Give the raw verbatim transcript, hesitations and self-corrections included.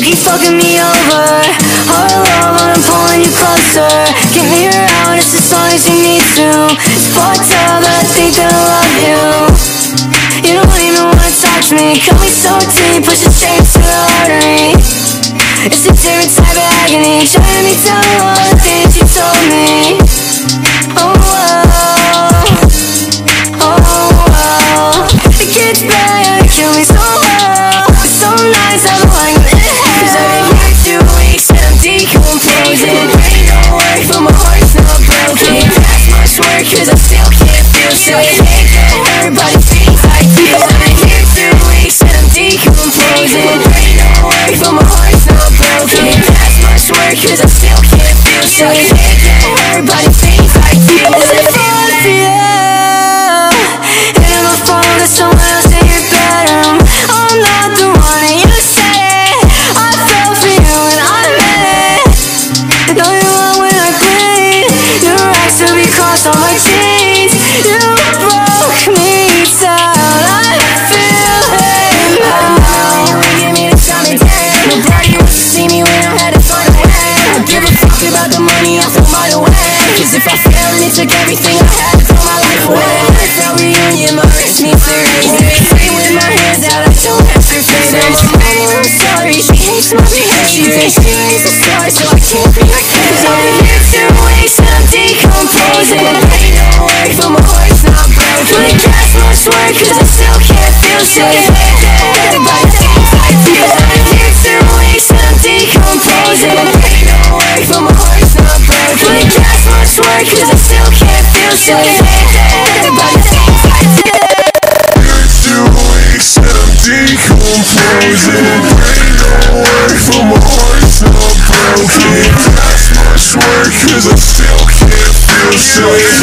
keep fucking me over. Hard love when I'm pulling you closer. Get me around just as long as you need to. It's fucked up but I think that I love you. You don't even wanna talk to me. Cut me so deep, push it straight to the artery. It's a different type of agony. Shutting me down all the things you told me. Oh, oh, oh, oh. It gets better, kill me so well. It's so nice, I'm like I'm in hell. Cause I've been here two weeks and I'm decomposing. Ain't no work but my heart's not broken. That's much work cause I still can't feel shit. I can't get everybody thinks I feel. I've been here two weeks and I'm decomposing. Ain't no work but my heart's not broken. That's much work cause I still can't feel shit. I can't get everybody thinks I feel. Is it fun for you? And I'm a phone to someone else in your bedroom. I'm not the one that you say. I fell for you and I meant it. Know you want when I bleed. Your racks will be crossed on my jeans. You broke me down. I feel it now. You give me the time of day. Nobody wants to see me when I had to find a way. I don't give a fuck about the money, I'll throw mine away. Cause if I fail and it took everything I had to throw my life away. Without reunion, my wrist needs to raise. Free with my hands out, I don't have to face it. I'm sorry, she hates my behavior. She thinks she raised the star, so I can't be her kid. Cause I've been here two weeks and I'm decomposing. Ain't no work, but my heart's not broken. It gets much work cause I still can't feel shit. Everybody thinks I feel. I've been here two weeks and I'm decomposing. Ain't no work, but my heart's not broken. It gets much work cause I still can't feel shit. Everybody thinks I feel. Two weeks and I'm decomposing. Ain't no work but my heart's not broken. That's much work cause I still can't feel shit.